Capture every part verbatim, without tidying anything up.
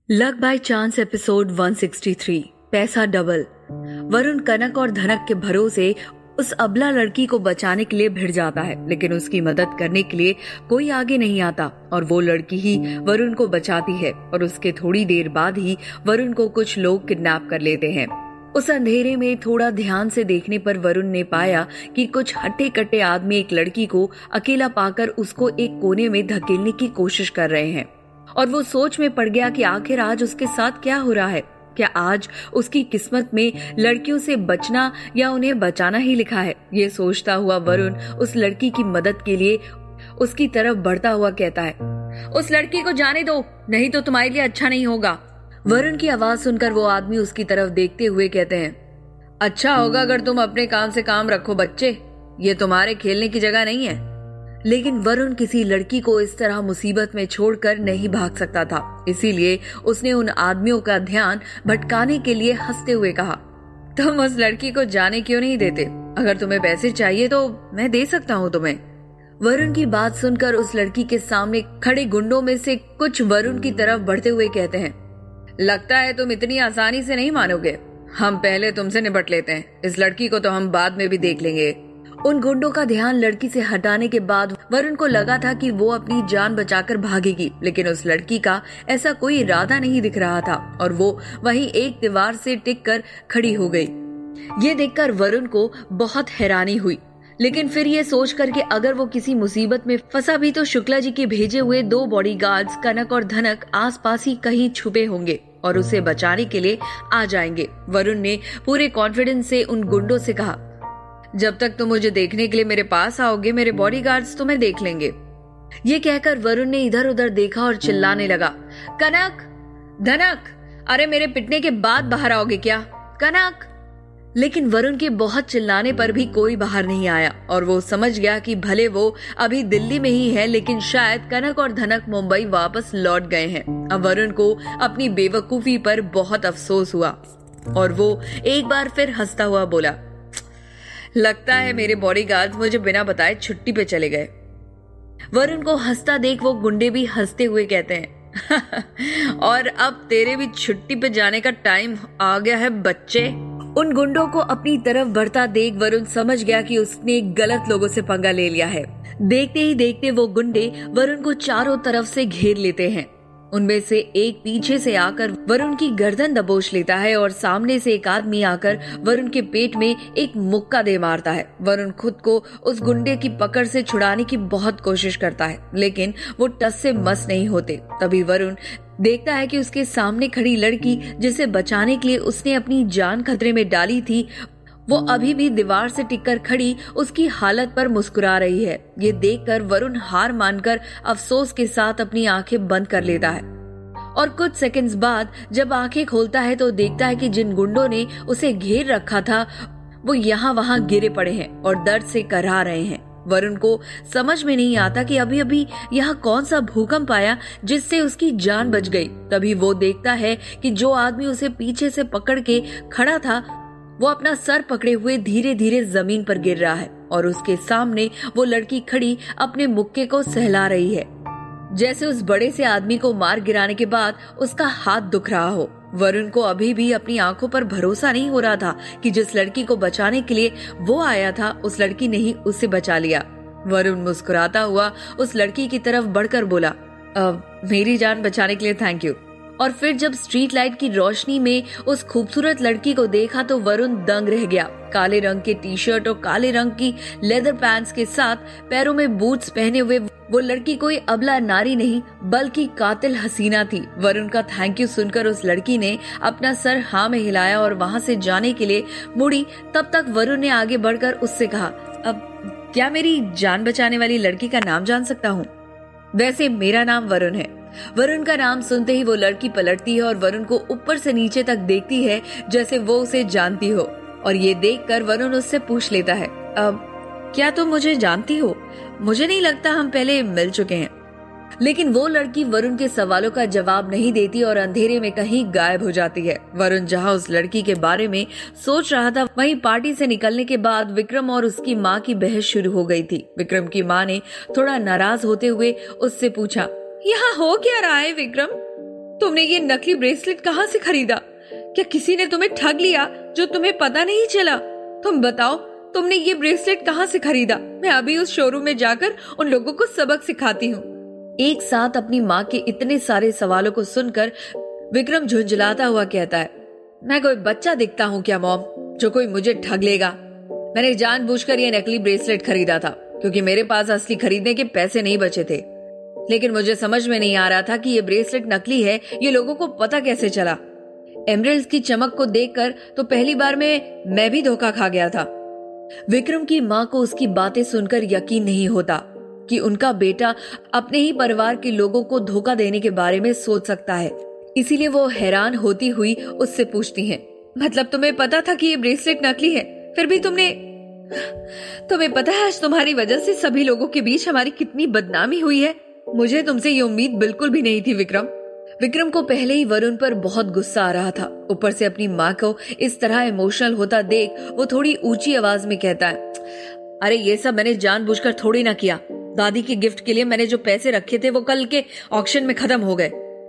Luck by chance episode एक सौ तिरसठ। पैसा डबल। वरुण कनक और धनक के भरोसे उस अबला लड़की को बचाने के लिए भिड़ जाता है, लेकिन उसकी मदद करने के लिए कोई आगे नहीं आता और वो लड़की ही वरुण को बचाती है। और उसके थोड़ी देर बाद ही वरुण को कुछ लोग किडनैप कर लेते हैं। उस अंधेरे में थोड़ा ध्यान से देखने पर वरुण ने पाया कि कुछ हट्टे कट्टे आदमी एक लड़की को अकेला पाकर उसको एक कोने में धकेलने की कोशिश कर रहे हैं। और वो सोच में पड़ गया कि आखिर आज उसके साथ क्या हो रहा है। क्या आज उसकी किस्मत में लड़कियों से बचना या उन्हें बचाना ही लिखा है। ये सोचता हुआ वरुण उस लड़की की मदद के लिए उसकी तरफ बढ़ता हुआ कहता है, उस लड़की को जाने दो, नहीं तो तुम्हारे लिए अच्छा नहीं होगा। वरुण की आवाज सुनकर वो आदमी उसकी तरफ देखते हुए कहते हैं, अच्छा होगा अगर तुम अपने काम से काम रखो बच्चे, ये तुम्हारे खेलने की जगह नहीं है। लेकिन वरुण किसी लड़की को इस तरह मुसीबत में छोड़कर नहीं भाग सकता था, इसीलिए उसने उन आदमियों का ध्यान भटकाने के लिए हंसते हुए कहा, तुम उस लड़की को जाने क्यों नहीं देते? अगर तुम्हें पैसे चाहिए तो मैं दे सकता हूँ तुम्हें। वरुण की बात सुनकर उस लड़की के सामने खड़े गुंडों में से कुछ वरुण की तरफ बढ़ते हुए कहते हैं, लगता है तुम इतनी आसानी से नहीं मानोगे, हम पहले तुमसे निपट लेते हैं, इस लड़की को तो हम बाद में भी देख लेंगे। उन गुंडों का ध्यान लड़की से हटाने के बाद वरुण को लगा था कि वो अपनी जान बचाकर भागेगी, लेकिन उस लड़की का ऐसा कोई इरादा नहीं दिख रहा था और वो वहीं एक दीवार से टिक कर खड़ी हो गई। ये देखकर वरुण को बहुत हैरानी हुई, लेकिन फिर ये सोच कर कि अगर वो किसी मुसीबत में फंसा भी तो शुक्ला जी के भेजे हुए दो बॉडीगार्ड्स कनक और धनक आसपास ही कहीं छुपे होंगे और उसे बचाने के लिए आ जाएंगे। वरुण ने पूरे कॉन्फिडेंस से उन गुंडों से कहा, जब तक तुम मुझे देखने के लिए मेरे पास आओगे, मेरे बॉडीगार्ड्स तुम्हें देख लेंगे। ये कहकर वरुण ने इधर उधर देखा और चिल्लाने लगा, कनक, धनक, अरे मेरे पिटने के बाद बाहर आओगे क्या? कनक। लेकिन वरुण के बहुत चिल्लाने पर भी कोई बाहर नहीं आया और वो समझ गया कि भले वो अभी दिल्ली में ही है, लेकिन शायद कनक और धनक मुंबई वापस लौट गए हैं। अब वरुण को अपनी बेवकूफी पर बहुत अफसोस हुआ और वो एक बार फिर हंसता हुआ बोला, लगता है मेरे बॉडीगार्ड्स मुझे बिना बताए छुट्टी पे चले गए। वरुण को हंसता देख वो गुंडे भी हंसते हुए कहते हैं, और अब तेरे भी छुट्टी पे जाने का टाइम आ गया है बच्चे। उन गुंडों को अपनी तरफ बढ़ता देख वरुण समझ गया कि उसने गलत लोगों से पंगा ले लिया है। देखते ही देखते वो गुंडे वरुण को चारों तरफ से घेर लेते हैं। उनमें से एक पीछे से आकर वरुण की गर्दन दबोच लेता है और सामने से एक आदमी आकर वरुण के पेट में एक मुक्का दे मारता है। वरुण खुद को उस गुंडे की पकड़ से छुड़ाने की बहुत कोशिश करता है, लेकिन वो टस से मस नहीं होते। तभी वरुण देखता है कि उसके सामने खड़ी लड़की, जिसे बचाने के लिए उसने अपनी जान खतरे में डाली थी, वो अभी भी दीवार से टिककर खड़ी उसकी हालत पर मुस्कुरा रही है। ये देखकर वरुण हार मानकर अफसोस के साथ अपनी आंखें बंद कर लेता है और कुछ सेकंड्स बाद जब आंखें खोलता है तो देखता है कि जिन गुंडों ने उसे घेर रखा था वो यहाँ वहाँ गिरे पड़े हैं और दर्द से कराह रहे हैं। वरुण को समझ में नहीं आता कि अभी अभी यहाँ कौन सा भूकंप आया जिससे उसकी जान बच गई। तभी वो देखता है कि जो आदमी उसे पीछे से पकड़ के खड़ा था वो अपना सर पकड़े हुए धीरे धीरे जमीन पर गिर रहा है और उसके सामने वो लड़की खड़ी अपने मुक्के को सहला रही है, जैसे उस बड़े से आदमी को मार गिराने के बाद उसका हाथ दुख रहा हो। वरुण को अभी भी अपनी आंखों पर भरोसा नहीं हो रहा था कि जिस लड़की को बचाने के लिए वो आया था उस लड़की ने ही उसे बचा लिया। वरुण मुस्कुराता हुआ उस लड़की की तरफ बढ़कर बोला, मेरी जान बचाने के लिए थैंक यू। और फिर जब स्ट्रीट लाइट की रोशनी में उस खूबसूरत लड़की को देखा तो वरुण दंग रह गया। काले रंग के टी शर्ट और काले रंग की लेदर पैंट्स के साथ पैरों में बूट्स पहने हुए वो लड़की कोई अबला नारी नहीं बल्कि कातिल हसीना थी। वरुण का थैंक यू सुनकर उस लड़की ने अपना सर हाँ में हिलाया और वहाँ से जाने के लिए मुड़ी। तब तक वरुण ने आगे बढ़कर उससे कहा, अब क्या मेरी जान बचाने वाली लड़की का नाम जान सकता हूँ? वैसे मेरा नाम वरुण है। वरुण का नाम सुनते ही वो लड़की पलटती है और वरुण को ऊपर से नीचे तक देखती है जैसे वो उसे जानती हो। और ये देखकर वरुण उससे पूछ लेता है, अब क्या तुम मुझे जानती हो? मुझे नहीं लगता हम पहले मिल चुके हैं। लेकिन वो लड़की वरुण के सवालों का जवाब नहीं देती और अंधेरे में कहीं गायब हो जाती है। वरुण जहाँ उस लड़की के बारे में सोच रहा था, वहीं पार्टी से निकलने के बाद विक्रम और उसकी माँ की बहस शुरू हो गई थी। विक्रम की माँ ने थोड़ा नाराज होते हुए उससे पूछा, यहाँ हो क्या रहा है विक्रम? तुमने ये नकली ब्रेसलेट कहाँ से खरीदा? क्या किसी ने तुम्हें ठग लिया जो तुम्हें पता नहीं चला? तुम बताओ, तुमने ये ब्रेसलेट कहाँ से खरीदा? मैं अभी उस शोरूम में जाकर उन लोगों को सबक सिखाती हूँ। एक साथ अपनी माँ के इतने सारे सवालों को सुनकर विक्रम झुंझलाता हुआ कहता है, मैं कोई बच्चा दिखता हूँ क्या मॉम, जो कोई मुझे ठग लेगा? मैंने जानबूझकर ये नकली ब्रेसलेट खरीदा था क्योंकि मेरे पास असली खरीदने के पैसे नहीं बचे थे। लेकिन मुझे समझ में नहीं आ रहा था कि ये ब्रेसलेट नकली है, ये लोगों को पता कैसे चला? एमराल्ड्स की चमक को देखकर तो पहली बार में मैं भी धोखा खा गया था। विक्रम की माँ को उसकी बातें सुनकर यकीन नहीं होता कि उनका बेटा अपने ही परिवार के लोगों को धोखा देने के बारे में सोच सकता है। इसीलिए वो हैरान होती हुई उससे पूछती हैं, मतलब तुम्हें पता था कि ये ब्रेसलेट नकली है, फिर भी तुमने तुम्हें पता है आज तुम्हारी वजह से सभी लोगों के बीच हमारी कितनी बदनामी हुई है। मुझे तुमसे ये उम्मीद बिल्कुल भी नहीं थी विक्रम। विक्रम को पहले ही वरुण पर बहुत गुस्सा आ रहा था, ऊपर से अपनी माँ को इस तरह इमोशनल होता देख वो थोड़ी ऊंची आवाज में कहता है, अरे ये सब मैंने जानबूझकर थोड़ी ना किया। दादी के गिफ्ट के लिए मैंने जो पैसे रखे थे वो कल के ऑक्शन में खत्म हो गए।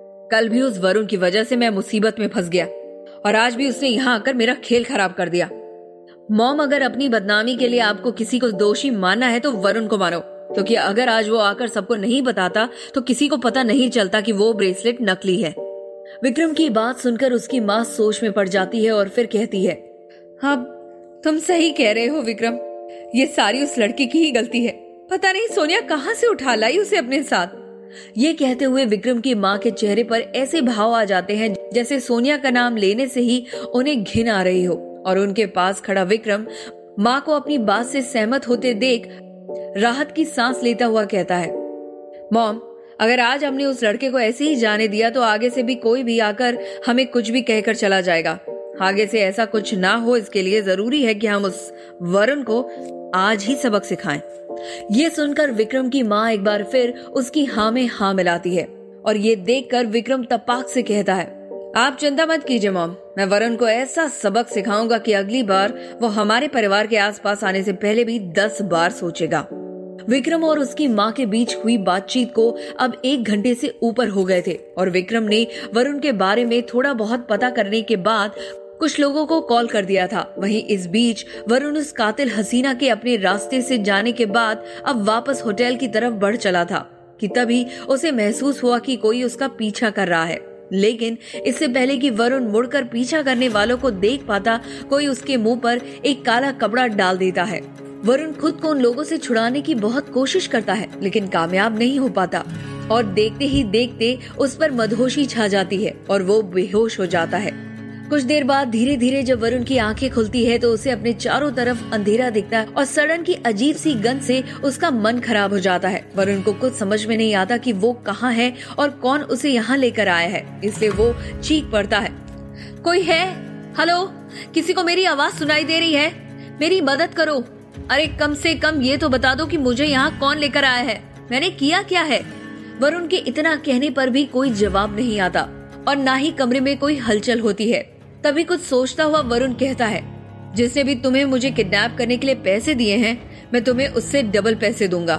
कल भी उस वरुण की वजह से मैं मुसीबत में फंस गया और आज भी उसने यहाँ आकर मेरा खेल खराब कर दिया। मॉम, अगर अपनी बदनामी के लिए आपको किसी को दोषी मानना है तो वरुण को मानो, क्योंकि अगर आज वो आकर सबको नहीं बताता तो किसी को पता नहीं चलता कि वो ब्रेसलेट नकली है। विक्रम की बात सुनकर उसकी माँ सोच में पड़ जाती है और फिर कहती है, हाँ तुम सही कह रहे हो विक्रम, ये सारी उस लड़की की ही गलती है। पता नहीं सोनिया कहाँ से उठा लाई उसे अपने साथ। ये कहते हुए विक्रम की माँ के चेहरे पर ऐसे भाव आ जाते हैं जैसे सोनिया का नाम लेने से ही उन्हें घिन आ रही हो। और उनके पास खड़ा विक्रम माँ को अपनी बात से सहमत होते देख राहत की सांस लेता हुआ कहता है, मॉम, अगर आज हमने उस लड़के को ऐसे ही जाने दिया तो आगे से भी कोई भी आकर हमें कुछ भी कहकर चला जाएगा। आगे से ऐसा कुछ ना हो, इसके लिए जरूरी है कि हम उस वरुण को आज ही सबक सिखाएं। ये सुनकर विक्रम की माँ एक बार फिर उसकी हाँ में हाँ मिलाती है और ये देखकर विक्रम तपाक से कहता है, आप चिंता मत कीजिए मॉम, मैं वरुण को ऐसा सबक सिखाऊंगा कि अगली बार वो हमारे परिवार के आसपास आने से पहले भी दस बार सोचेगा। विक्रम और उसकी माँ के बीच हुई बातचीत को अब एक घंटे से ऊपर हो गए थे और विक्रम ने वरुण के बारे में थोड़ा बहुत पता करने के बाद कुछ लोगों को कॉल कर दिया था। वहीं इस बीच वरुण उस कातिल हसीना के अपने रास्ते से जाने के बाद अब वापस होटल की तरफ बढ़ चला था कि तभी उसे महसूस हुआ कि कोई उसका पीछा कर रहा है। लेकिन इससे पहले कि वरुण मुड़कर पीछा करने वालों को देख पाता, कोई उसके मुंह पर एक काला कपड़ा डाल देता है। वरुण खुद को उन लोगों से छुड़ाने की बहुत कोशिश करता है लेकिन कामयाब नहीं हो पाता और देखते ही देखते उस पर मदहोशी छा जाती है और वो बेहोश हो जाता है। कुछ देर बाद धीरे धीरे जब वरुण की आंखें खुलती है तो उसे अपने चारों तरफ अंधेरा दिखता है और सड़न की अजीब सी गंध से उसका मन खराब हो जाता है। वरुण को कुछ समझ में नहीं आता कि वो कहाँ है और कौन उसे यहाँ लेकर आया है, इसलिए वो चीख पड़ता है, कोई है? हेलो, किसी को मेरी आवाज सुनाई दे रही है? मेरी मदद करो। अरे कम से कम ये तो बता दो कि मुझे यहाँ कौन लेकर आया है, मैंने किया क्या है? वरुण के इतना कहने पर भी कोई जवाब नहीं आता और ना ही कमरे में कोई हलचल होती है। तभी कुछ सोचता हुआ वरुण कहता है, जिसने भी तुम्हें मुझे किडनैप करने के लिए पैसे दिए हैं, मैं तुम्हें उससे डबल पैसे दूंगा।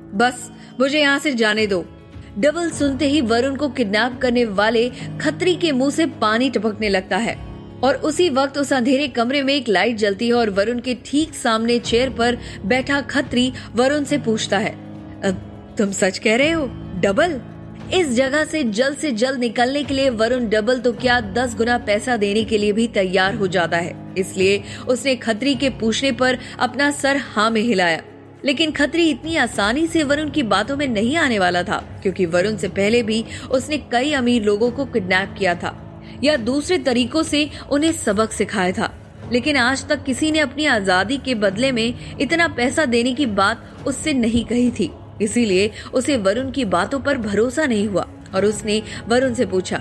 बस मुझे यहाँ से जाने दो। डबल सुनते ही वरुण को किडनैप करने वाले खत्री के मुंह से पानी टपकने लगता है और उसी वक्त उस अंधेरे कमरे में एक लाइट जलती है और वरुण के ठीक सामने चेयर पर बैठा खत्री वरुण से पूछता है, तुम सच कह रहे हो? डबल? इस जगह से जल्द से जल्द निकलने के लिए वरुण डबल तो क्या दस गुना पैसा देने के लिए भी तैयार हो जाता है। इसलिए उसने खत्री के पूछने पर अपना सर हाँ में हिलाया। लेकिन खत्री इतनी आसानी से वरुण की बातों में नहीं आने वाला था, क्योंकि वरुण से पहले भी उसने कई अमीर लोगों को किडनैप किया था या दूसरे तरीकों से उन्हें सबक सिखाया था। लेकिन आज तक किसी ने अपनी आजादी के बदले में इतना पैसा देने की बात उससे नहीं कही थी। इसीलिए उसे वरुण की बातों पर भरोसा नहीं हुआ और उसने वरुण से पूछा,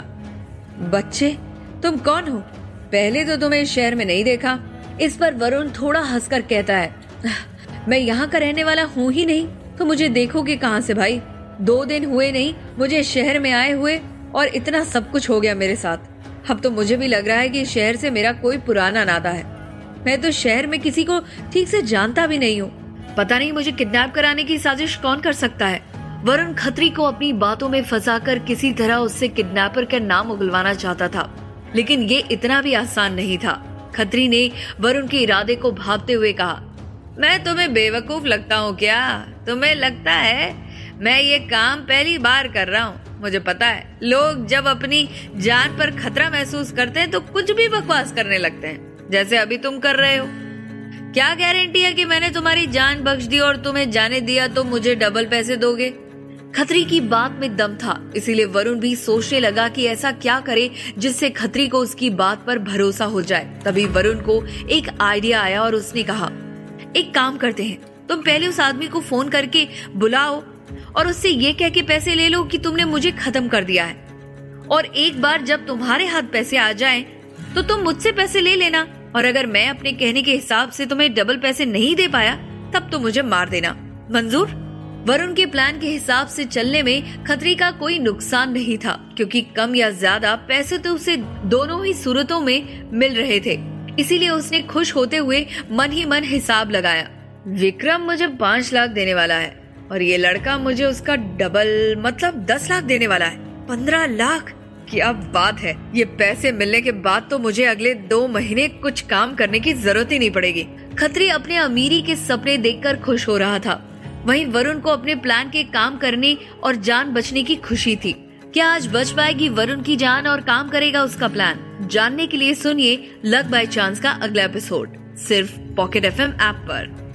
बच्चे तुम कौन हो? पहले तो तुम्हें शहर में नहीं देखा। इस पर वरुण थोड़ा हंसकर कहता है, मैं यहाँ का रहने वाला हूँ ही नहीं, तो मुझे देखोगे कहाँ से भाई? दो दिन हुए नहीं मुझे शहर में आए हुए और इतना सब कुछ हो गया मेरे साथ। अब तो मुझे भी लग रहा है कि शहर से मेरा कोई पुराना नाता है। मैं तो शहर में किसी को ठीक से जानता भी नहीं हूँ। पता नहीं मुझे किडनैप कराने की साजिश कौन कर सकता है वरुण खत्री को अपनी बातों में फंसाकर किसी तरह उससे किडनैपर का नाम उगलवाना चाहता था, लेकिन ये इतना भी आसान नहीं था। खत्री ने वरुण के इरादे को भांपते हुए कहा, मैं तुम्हें बेवकूफ लगता हूँ क्या? तुम्हें लगता है मैं ये काम पहली बार कर रहा हूँ? मुझे पता है लोग जब अपनी जान पर खतरा महसूस करते हैं तो कुछ भी बकवास करने लगते हैं, जैसे अभी तुम कर रहे हो। क्या गारंटी है कि मैंने तुम्हारी जान बख्श दी और तुम्हें जाने दिया तो मुझे डबल पैसे दोगे? खत्री की बात में दम था, इसीलिए वरुण भी सोचने लगा कि ऐसा क्या करे जिससे खत्री को उसकी बात पर भरोसा हो जाए। तभी वरुण को एक आइडिया आया और उसने कहा, एक काम करते हैं, तुम पहले उस आदमी को फोन करके बुलाओ और उससे ये कह के पैसे ले लो कि तुमने मुझे खत्म कर दिया है, और एक बार जब तुम्हारे हाथ पैसे आ जाएं, तो तुम मुझसे पैसे ले लेना, और अगर मैं अपने कहने के हिसाब से तुम्हें डबल पैसे नहीं दे पाया तब तो मुझे मार देना। मंजूर? वरुण के प्लान के हिसाब से चलने में खत्री का कोई नुकसान नहीं था, क्योंकि कम या ज्यादा पैसे तो उसे दोनों ही सूरतों में मिल रहे थे। इसीलिए उसने खुश होते हुए मन ही मन हिसाब लगाया। विक्रम मुझे पांच लाख देने वाला है और ये लड़का मुझे उसका डबल मतलब दस लाख देने वाला है। पंद्रह लाख? क्या बात है! ये पैसे मिलने के बाद तो मुझे अगले दो महीने कुछ काम करने की जरूरत ही नहीं पड़ेगी। खत्री अपने अमीरी के सपने देखकर खुश हो रहा था, वहीं वरुण को अपने प्लान के काम करने और जान बचने की खुशी थी। क्या आज बच पाएगी वरुण की जान और काम करेगा उसका प्लान? जानने के लिए सुनिए लक बाय चांस का अगला एपिसोड सिर्फ पॉकेट एफएम ऐप पर।